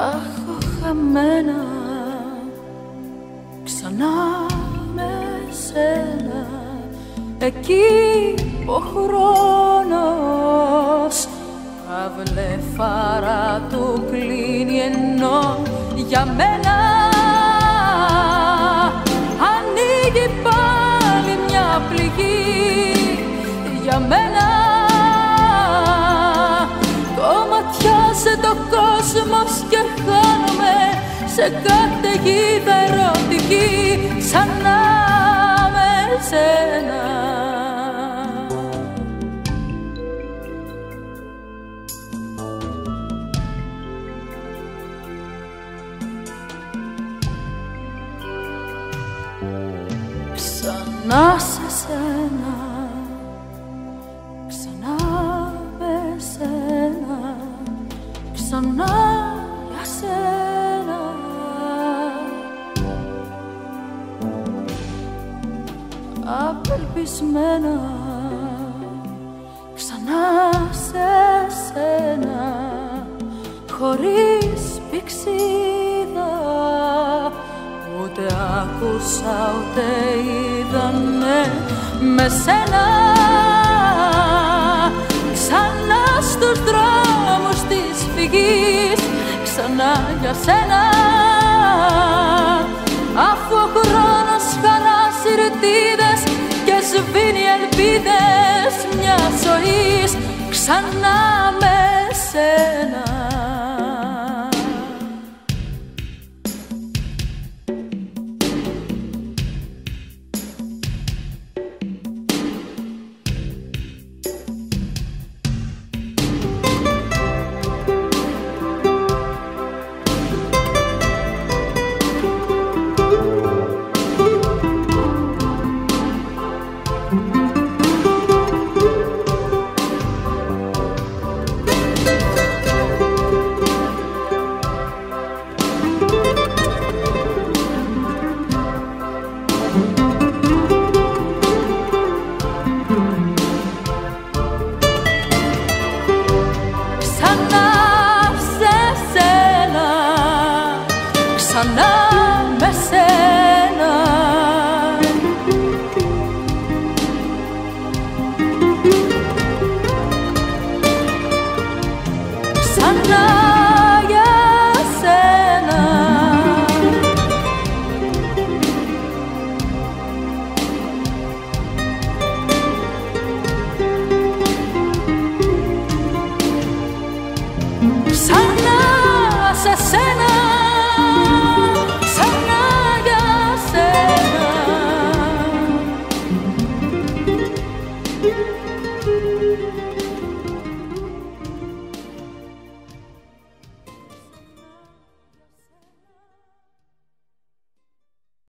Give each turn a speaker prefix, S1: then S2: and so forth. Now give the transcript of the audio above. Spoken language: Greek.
S1: έχω χαμένα ξανά με σένα, εκεί ο χρόνος τα βλεφάρα του κλείνει, ενώ για μένα ανοίγει πάλι μια πληγή. Για μένα κομματιάζε το κόσμος και χάνομαι σε καταιγίδα ερωτική ξανά με σένα. Ξανά σε σένα, ξανά με σένα, ξανά για σένα. Απελπισμένα ξανά σε σένα, χωρίς πηξίδα, ούτε άκουσα ούτε είδανε με σένα. Ξανά στους δρόμους της φυγής, ξανά για σένα, αφού ο χρόνος χαράσει ρητίδες και σβήνει ελπίδες μια ζωής ξανά με σένα. Ξανά σε σένα, ξανά